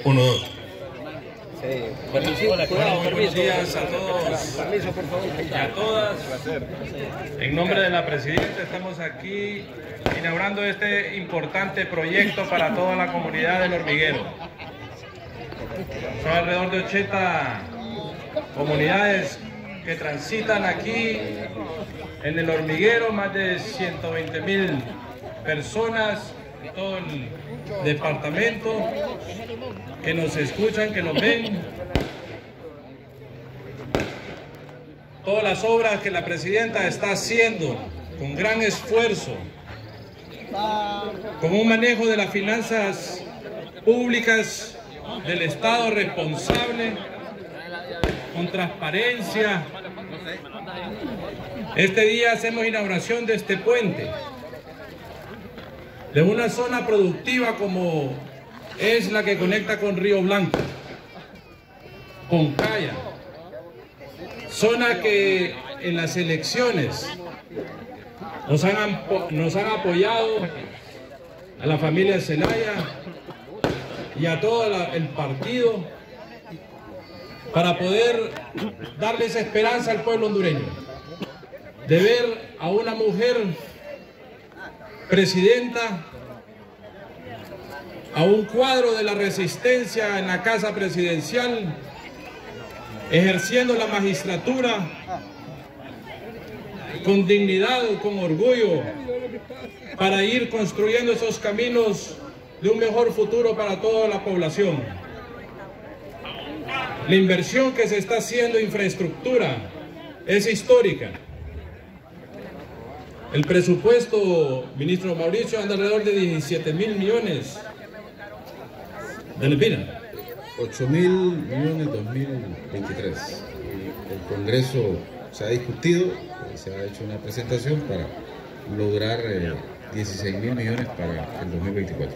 1, 2. Buenos días a todos y a todas. En nombre de la presidenta estamos aquí inaugurando este importante proyecto para toda la comunidad del Hormiguero. Son alrededor de 80 comunidades que transitan aquí en el Hormiguero, más de 120.000 personas de todo el departamento que nos escuchan, que nos ven. Todas las obras que la presidenta está haciendo con gran esfuerzo, con un manejo de las finanzas públicas del Estado responsable, con transparencia. Este día hacemos inauguración de este puente, de una zona productiva como es la que conecta con Río Blanco, con Caya, zona que en las elecciones nos han apoyado a la familia Zelaya y a todo el partido para poder darles esperanza al pueblo hondureño, de ver a una mujer presidenta, a un cuadro de la resistencia en la casa presidencial, ejerciendo la magistratura con dignidad, con orgullo, para ir construyendo esos caminos de un mejor futuro para toda la población. La inversión que se está haciendo en infraestructura es histórica. El presupuesto, ministro Mauricio, anda alrededor de 17.000 millones de lempiras. 8.000 millones 2023. El Congreso se ha discutido, se ha hecho una presentación para lograr 16.000 millones para el 2024.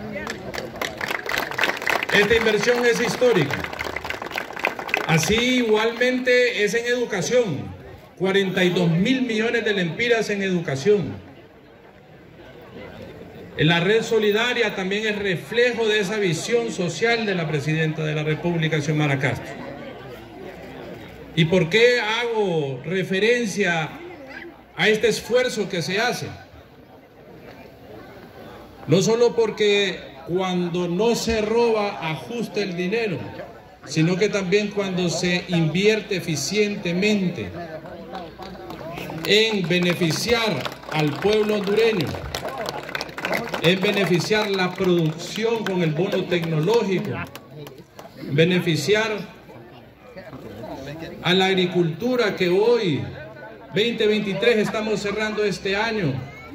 Esta inversión es histórica. Así igualmente es en educación. 42.000 millones de lempiras en educación. La red solidaria también es reflejo de esa visión social de la presidenta de la República, Xiomara Castro. ¿Y por qué hago referencia a este esfuerzo que se hace? No solo porque cuando no se roba ajusta el dinero, sino que también cuando se invierte eficientemente en beneficiar al pueblo hondureño, en beneficiar la producción con el bono tecnológico, beneficiar a la agricultura que hoy, 2023, estamos cerrando este año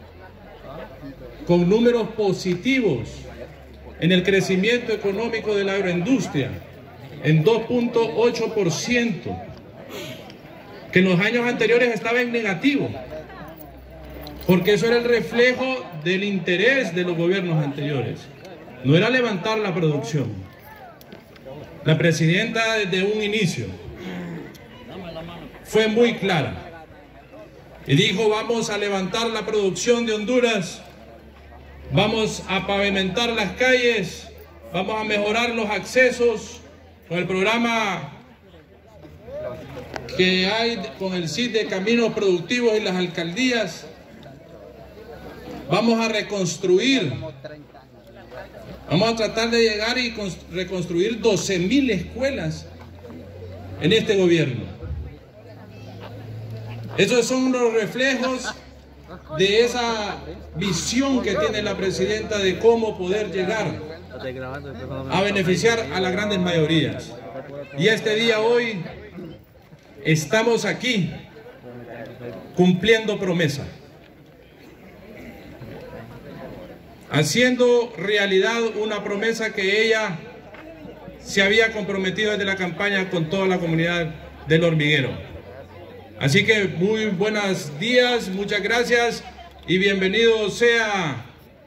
con números positivos en el crecimiento económico de la agroindustria, en 2.8%, que en los años anteriores estaba en negativo, porque eso era el reflejo del interés de los gobiernos anteriores, no era levantar la producción. La presidenta desde un inicio fue muy clara y dijo: vamos a levantar la producción de Honduras, vamos a pavimentar las calles, vamos a mejorar los accesos con el programa que hay con el CID de caminos productivos y las alcaldías. Vamos a reconstruir, vamos a tratar de llegar y reconstruir 12.000 escuelas en este gobierno. Esos son los reflejos de esa visión que tiene la presidenta de cómo poder llegar a beneficiar a las grandes mayorías. Y este día, hoy, estamos aquí cumpliendo promesa, haciendo realidad una promesa que ella se había comprometido desde la campaña con toda la comunidad del Hormiguero. Así que muy buenos días, muchas gracias y bienvenido sea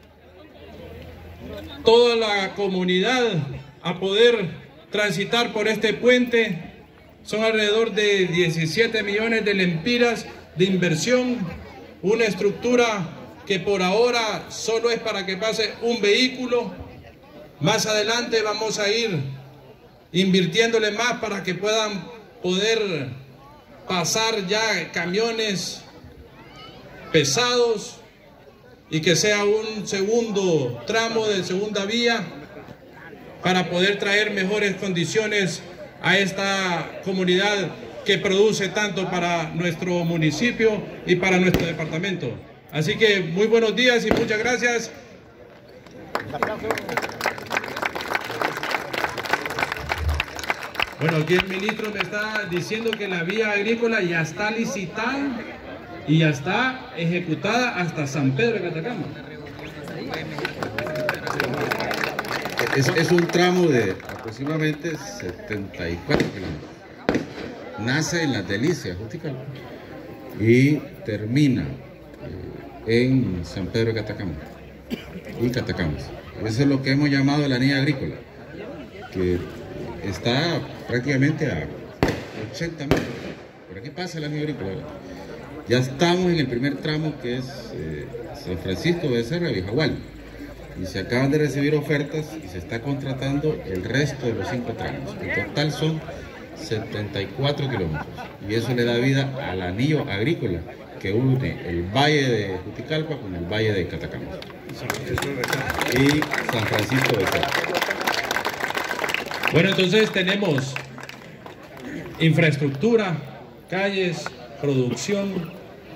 toda la comunidad a poder transitar por este puente. Son alrededor de 17 millones de lempiras de inversión, una estructura que por ahora solo es para que pase un vehículo, Más adelante vamos a ir invirtiéndole más para que puedan poder pasar ya camiones pesados y que sea un segundo tramo de segunda vía para poder traer mejores condiciones a esta comunidad que produce tanto para nuestro municipio y para nuestro departamento. Así que muy buenos días y muchas gracias. Bueno, aquí el ministro me está diciendo que la vía agrícola ya está licitada y ya está ejecutada hasta San Pedro de Catacama. Es un tramo de aproximadamente 74 kilómetros. Nace en Las Delicias, Juticalpa, y termina en San Pedro de Catacama y Catacamas. Eso es lo que hemos llamado la anilla agrícola, que está prácticamente a 80 metros. Por aquí pasa la anilla agrícola. Ya estamos en el primer tramo, que es San Francisco de Becerra, Vijagual, y se acaban de recibir ofertas y se está contratando el resto de los 5 tramos. En total son 74 kilómetros, y eso le da vida al anillo agrícola que une el valle de Juticalpa con el valle de Catacamas y San Francisco de Becerra. Bueno, entonces tenemos infraestructura, calles, producción,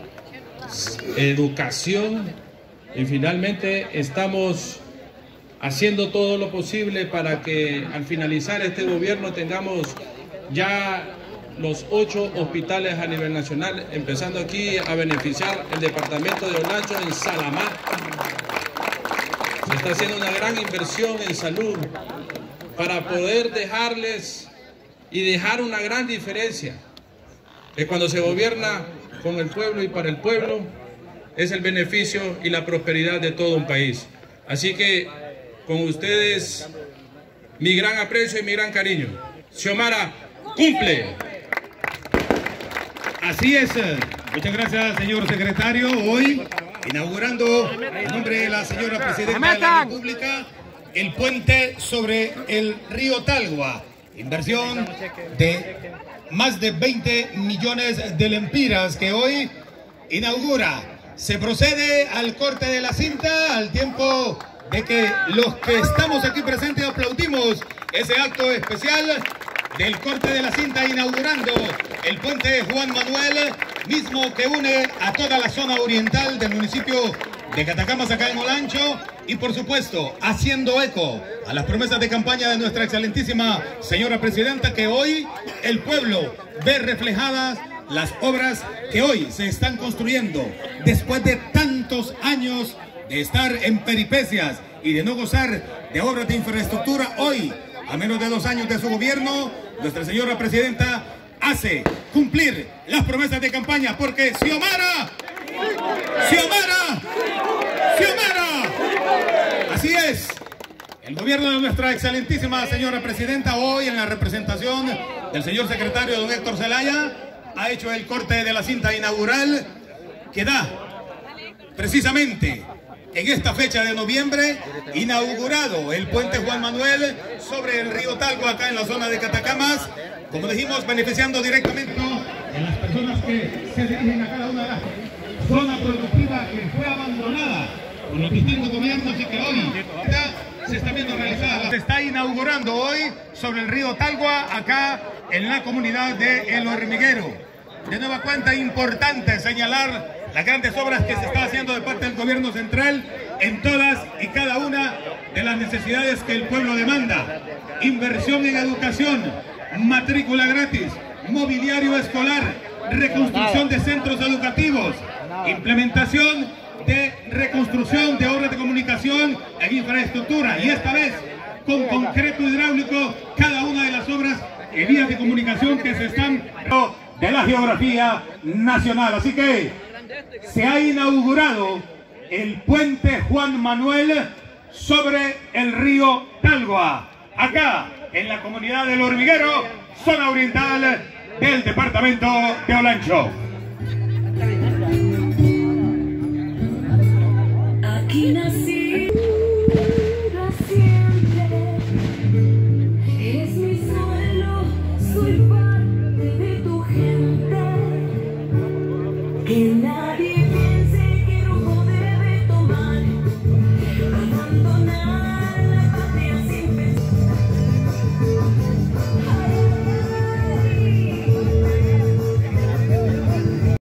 educación, y finalmente estamos haciendo todo lo posible para que al finalizar este gobierno tengamos ya los 8 hospitales a nivel nacional, empezando aquí a beneficiar el departamento de Olancho en Salamá. Se está haciendo una gran inversión en salud para poder dejarles y dejar una gran diferencia de cuando se gobierna con el pueblo y para el pueblo, es el beneficio y la prosperidad de todo un país. Así que con ustedes mi gran aprecio y mi gran cariño. Xiomara, cumple. Así es. Muchas gracias, señor secretario. Hoy inaugurando en nombre de la señora presidenta de la República el puente sobre el río Talgua. Inversión de más de 20 millones de lempiras que hoy inaugura. Se procede al corte de la cinta al tiempo de que los que estamos aquí presentes aplaudimos ese acto especial del corte de la cinta inaugurando el puente Juan Manuel, mismo que une a toda la zona oriental del municipio de Catacamas acá en Olancho, y por supuesto haciendo eco a las promesas de campaña de nuestra excelentísima señora presidenta, que hoy el pueblo ve reflejadas las obras que hoy se están construyendo después de tantos años de estar en peripecias y de no gozar de obras de infraestructura. Hoy, a menos de 2 años de su gobierno, nuestra señora presidenta hace cumplir las promesas de campaña, porque Xiomara, Xiomara, Xiomara, así es. El gobierno de nuestra excelentísima señora presidenta, hoy en la representación del señor secretario don Héctor Zelaya, ha hecho el corte de la cinta inaugural que da precisamente en esta fecha de noviembre inaugurado el puente Juan Manuel sobre el río Talgua acá en la zona de Catacamas, como dijimos, beneficiando directamente a las personas que se dirigen a cada una de las zonas productivas que fue abandonada por los distintos gobiernos y que hoy se está viendo realizada. Se está inaugurando hoy sobre el río Talgua acá en la comunidad de El Hormiguero. De nueva cuenta, importante señalar las grandes obras que se está haciendo de parte del gobierno central en todas y cada una de las necesidades que el pueblo demanda. Inversión en educación, matrícula gratis, mobiliario escolar, reconstrucción de centros educativos, implementación de reconstrucción de obras de comunicación e infraestructura, y esta vez con concreto hidráulico cada una de las obras y vías de comunicación que se están de la geografía nacional. Así que se ha inaugurado el puente Juan Manuel sobre el río Talgua, acá en la comunidad del Hormiguero, zona oriental del departamento de Olancho. Aquí nace